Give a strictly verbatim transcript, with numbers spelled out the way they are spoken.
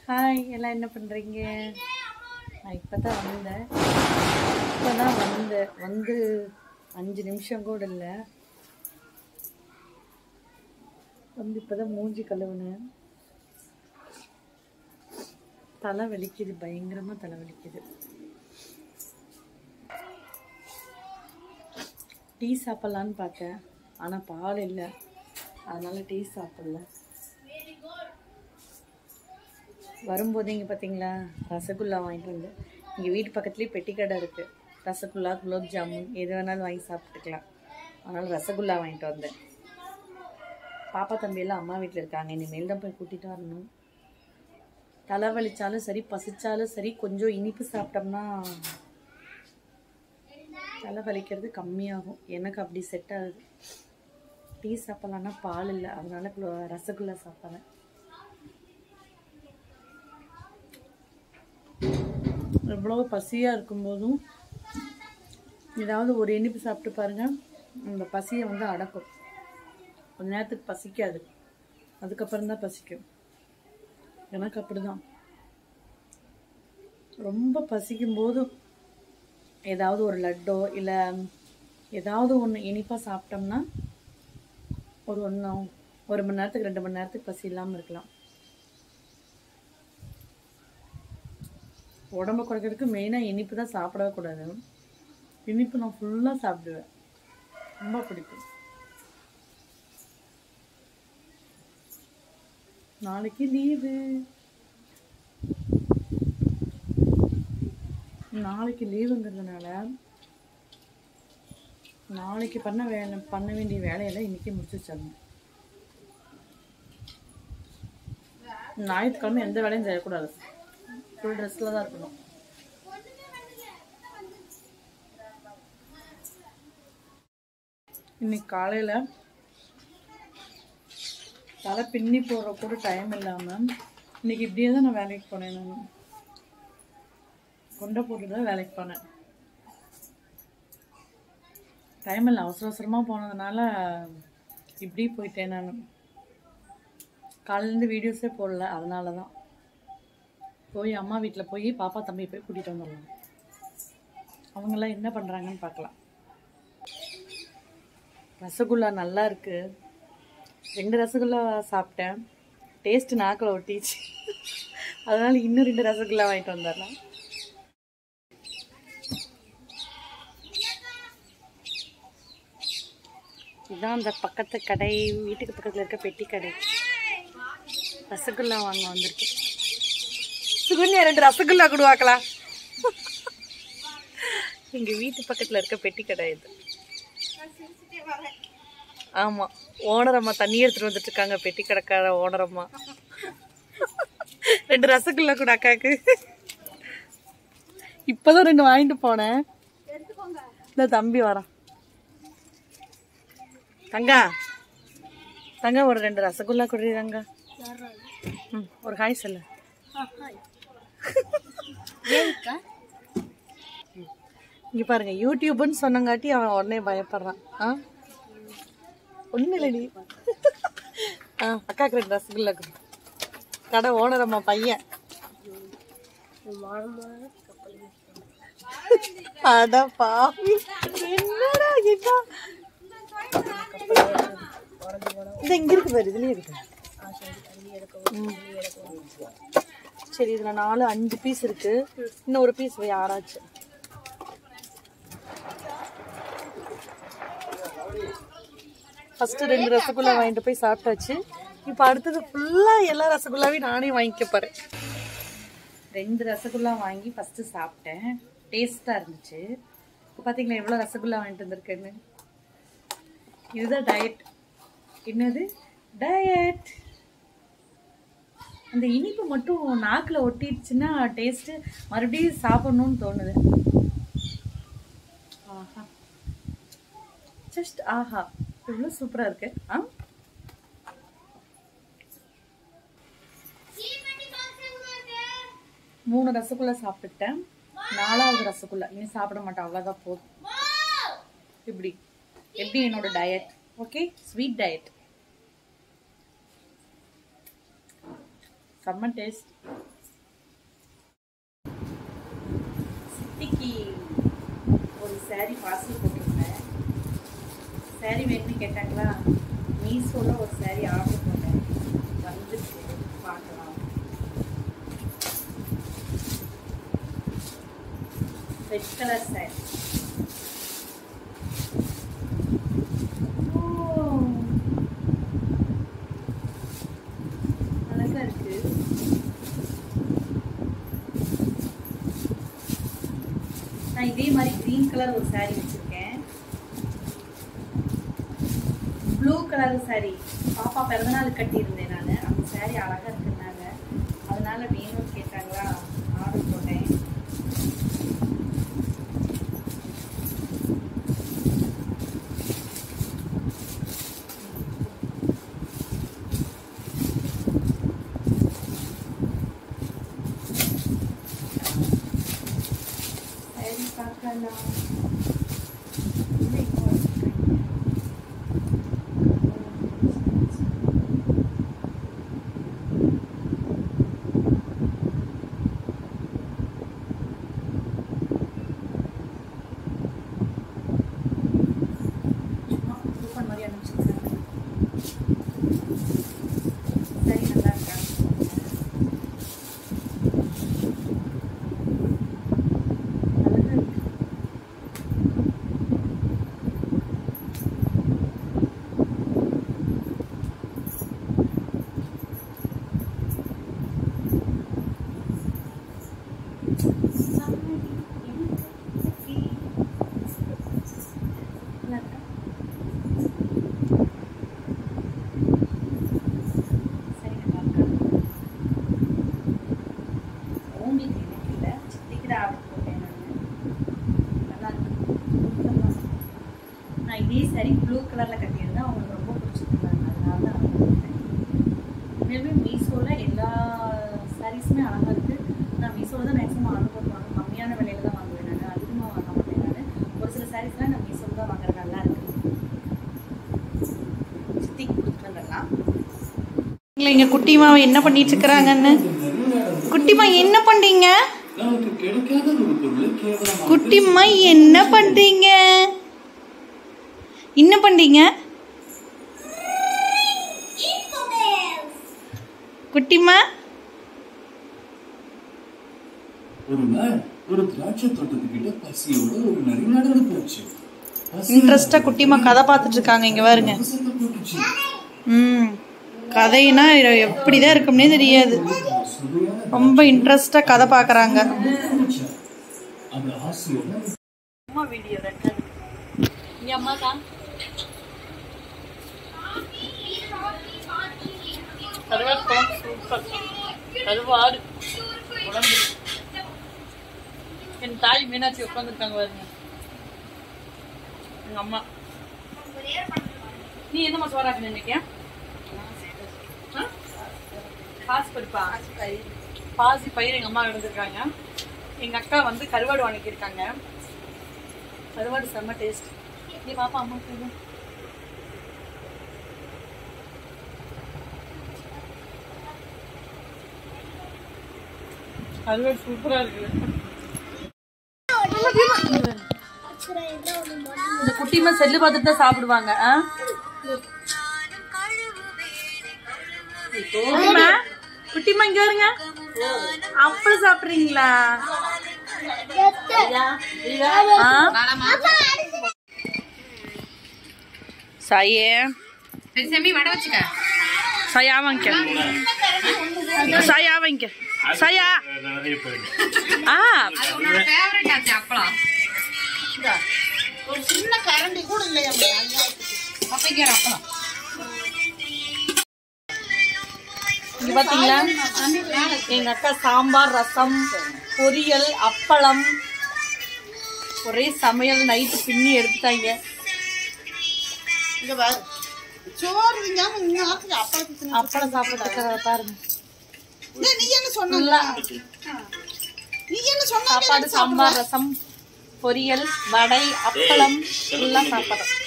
Hi, எல்லாம் என்ன பண்ணுறீங்க? நான் இப்போ தான் வந்தேன் இப்போ தான் வந்தேன் வந்து அஞ்சு நிமிஷம் கூட இல்லை. வந்து இப்போ தான் மூஞ்சி கழுவுனேன். தலை வலிக்குது, பயங்கரமாக தலை வலிக்குது. டீ சாப்பிட்லான்னு பார்த்தேன், ஆனால் பால் இல்லை, அதனால் டீ சாப்பிடல. வரும்போது இங்கே பார்த்தீங்களா ரசகுல்லா வாங்கிட்டு வந்து, இங்கே வீட்டு பக்கத்துலேயே பெட்டி கடை இருக்குது. ரசகுல்லா, குலோப் ஜாமுன் எது வேணாலும் வாங்கி சாப்பிட்டுக்கலாம். அதனால் ரசகுல்லா வாங்கிட்டு வந்தேன். பாப்பா தம்பியெல்லாம் அம்மா வீட்டில் இருக்காங்க, இனிமேல் தான் போய் கூட்டிகிட்டு வரணும். தலை வலிச்சாலும் சரி, பசிச்சாலும் சரி, கொஞ்சம் இனிப்பு சாப்பிட்டோம்னா தலை வலிக்கிறது கம்மியாகும். எனக்கு அப்படி செட் ஆகுது. டீ சாப்பிட்லான்னா பால் இல்லை, அதனால ரசகுல்லா சாப்பிட்றேன். எவ்வளோ பசியாக இருக்கும்போதும் ஏதாவது ஒரு இனிப்பு சாப்பிட்டு பாருங்கள், அந்த பசியை வந்து அடக்கும். கொஞ்ச நேரத்துக்கு பசிக்காது, அதுக்கப்புறம் தான் பசிக்கும். எனக்கு அப்படி தான். ரொம்ப பசிக்கும் போது ஏதாவது ஒரு லட்டோ இல்லை ஏதாவது ஒன்று இனிப்பாக சாப்பிட்டோம்னா ஒரு ஒன்று ஒரு மணி நேரத்துக்கு ரெண்டு மணி நேரத்துக்கு பசி இல்லாமல் இருக்கலாம். உடம்பு குறைக்கிறதுக்கு மெயினாக இனிப்பு தான் சாப்பிடவே கூடாது. இனிப்பு நான் ஃபுல்லாக சாப்பிடுவேன், ரொம்ப பிடிக்கும். நாளைக்கு லீவு நாளைக்கு லீவுங்கிறதுனால நாளைக்கு பண்ண வேலை பண்ண வேண்டிய வேலையெல்லாம் இன்னைக்கு முடிச்சு வச்சிடணும். ஞாயிற்றுக்கிழமை எந்த வேலையும் செய்யக்கூடாது, ஃபுல் ட்ரெஸ்ல தான் இருக்கணும். இன்னைக்கு காலையில் தலை பின்னி போடுற கூட டைம் இல்லாமல் இன்னைக்கு இப்படியே தான் நான் வேலைக்கு போனேன். நான் கொண்டை போட்டு தான் வேலைக்கு போனேன். டைம் இல்லை, அவசர அவசரமாக போனதுனால இப்படி போயிட்டேன். நான் காலையிலேருந்து வீடியோஸே போடல, அதனால தான். போய் அம்மா வீட்டில் போய் பாப்பா தம்பி போய் கூட்டிகிட்டு வந்துடலாம். அவங்கெல்லாம் என்ன பண்ணுறாங்கன்னு பார்க்கலாம். ரசகுல்லா நல்லா இருக்கு. ரெண்டு ரசகுல்லா சாப்பிட்டேன், டேஸ்ட்டு நாக்கில் ஒட்டிச்சு. அதனால இன்னும் ரெண்டு ரசகுல்லா வாங்கிட்டு வந்துடலாம். இதுதான் அந்த பக்கத்து கடை, வீட்டுக்கு பக்கத்தில் இருக்க பெட்டி கடை. ரசகுல்லா வாங்க வந்திருக்கு. சுகன்யா ரெண்டு ரசகுல்லா கொடுவாக்கலாம். எங்க வீட்டு பக்கத்துல இருக்க பெட்டி கடை இது. ஆமா, ஓனரம்மா தண்ணி எடுத்துட்டு வந்துட்டு இருக்காங்க. பெட்டி கடைக்கார ஓனரம்மா ரெண்டு ரசகுல்லா கூட அக்காக்கு. இப்பதான் ரெண்டு வாங்கிட்டு போனேன். இந்த தம்பி வரான். தங்கா தங்கா ஒரு ரெண்டு ரசகுல்லா கொடுறீங்க. ம், ஒரு ஹாய் சொல்லு. இங்க பாருங்க, யூடியூப்னு சொன்னங்காட்டி அவன் உடனே பயப்படுறான். ஆ ஒண்ணு இல்லடி. ஆ அக்காக்கு ரெண்டு ரசகுல்லா கொடு. கடை ஓனரம்மா பையன். அட பாவி, என்னடா இது? இது இங்க இருக்கு பாரு, இதுலயே இருக்கு. சரி, இதுல நாலு அஞ்சு பீஸ் இருக்கு, இன்னும் ஒரு பீஸ் போய் ஆறாச்சு. ஃபர்ஸ்ட் ரெண்டு ரசகுல்லா வாங்கிட்டு போய் சாப்பிட்டாச்சு. இப்போ அடுத்தது ஃபுல்லா எல்லா ரசகுல்லாவையும் நானே வாங்கிக்க போறேன். ரெண்டு ரசகுல்லா வாங்கி ஃபர்ஸ்ட் சாப்பிட்டேன், டேஸ்டா இருந்துச்சு. இப்போ பாத்தீங்களா எவ்வளவு ரசகுல்லா வாங்கிட்டு வந்திருக்கேன்னு. இதுதான் டயட். என்னது டயட்? அந்த இனிப்பு மட்டும் நாக்குல ஒட்டிடுச்சுன்னா டேஸ்ட் மறுபடியும் சாப்பிடணும்னு தோணுது. ஆஹா, ஜஸ்ட் ஆஹா, இவ்வளவு சூப்பரா இருக்கு. ஆ மூணு ரசகுல்லா சாப்பிட்டுட்டேன், நாலாவது ரசகுல்லா இனி சாப்பிட மாட்டேன், அவ்வளவுதான் போதும். இப்படி எப்படி என்னோட டயட். ஓகே, ஸ்வீட் டயட், செம்ம டேஸ்ட். சாரி பார்சல் போட்டிருந்தேன். சாரி வேணும்னு கேட்டாங்களா, மீஷோவில் ஒரு சாரி ஆர்டர் பண்ணேன். வந்துச்சு, பார்க்கலாம். Red colour sari. அழகா இருக்கு. நான் இதே மாதிரி கிரீன் கலர் ஒரு சாரி வச்சிருக்கேன். ப்ளூ கலர் சாரி பாப்பா பிறந்தநாள் கட்டியிருந்தேன் நான். அந்த சாரி அழகா இருக்குனாங்க, அதனால வேணும்னு கேட்டாங்களா, ஆர்டர் போட்டேன். சாரி பார்க்கலாம். சரி, நல்லா இருக்கா? நான் இதே சாரி ப்ளூ கலரில் கட்டியிருந்தேன், அவங்களுக்கு ரொம்ப பிடிச்சிருந்தாங்க, அதனால தான் நான் போட்டேன். மேலுமே மீஷோவில் எல்லா சாரீஸுமே அழகாக இருக்குது. நான் மீஷோவில் தான் மேக்ஸிமம் ஆர்டர் பண்ணுவாங்க, கம்மியான விலையில தான் வாங்குவேன். நான் அதிகமாக வாங்க மாட்டேன். நான் ஒரு சில சாரீஸ்லாம் நான் மீஷோவில் தான் வாங்குறது, நல்லா இருக்குது. சித்திக்கு கொடுத்துட்டு வந்துடலாம். இங்கே குட்டிமாவை என்ன பண்ணிட்டு இருக்கிறாங்கன்னு. குட்டிமா என்ன பண்ணுறீங்க? குட்டிமா என்ன பண்றீங்க? என்ன பண்றீங்க குட்டிமா? ஒரு நாள் ஒரு திராட்சை தோட்டத்துக்கிட்ட பசியோட ஒரு நரி நடந்து போச்சு. இன்ட்ரெஸ்டா குட்டிமா கதை பார்த்துட்டு இருக்காங்க. இங்க பாருங்க. ம் கதைனா எப்படிதான் இருக்கும்னே தெரியாது. ரொம்ப இன்ட்ரெஸ்டா கதை பாக்குறாங்க. அம்மா வீடியோ ரெக்கார்ட். இங்க அம்மா தான் கருவாடு குழம்பு சூப்பர். கருவாடு குழம்பு. என் தாய் மீனாட்சி உட்காந்துருக்காங்க பாருங்க. எங்க அம்மா. நீ என்னம்மா சோறாக்கு நினைக்க? பாசி பருப்பா? பாசி பயிர் எங்க அம்மா எடுத்துருக்காங்க. எங்க அக்கா வந்து கருவாடு வாங்கியிருக்காங்க. கருவாடு செம்ம டேஸ்ட். நீ பாப்பா அம்மா போதும். கருவாடு சூப்பரா இருக்கு. இந்த குட்டிமா செல்லு பார்த்துட்டு தான் சாப்பிடுவாங்க. குட்டிமா இங்க வருங்க. அப்படி சாப்பிடுறீங்களா? சாயே வடை வச்சுக்க. சாயா வாங்கிக்க. சாயா வாங்கிக்க. சாயா ஆ அப்பளம் ஒரு சின்ன கரண்டி கூட இல்லையா? அப்பளம் இங்க பாத்தீங்களா? எங்க அக்கா சாம்பார், ரசம், பொரியல், அப்பளம், ஒரே சமையல். நைட்டு பின்னி எடுத்துட்டாங்க. அப்பளம் சாப்பிட்டு பாருங்க. சாப்பாடு, சாம்பார், ரசம், பொரியல், வடை, அப்பளம் எல்லாம் சாப்பிடுறோம்.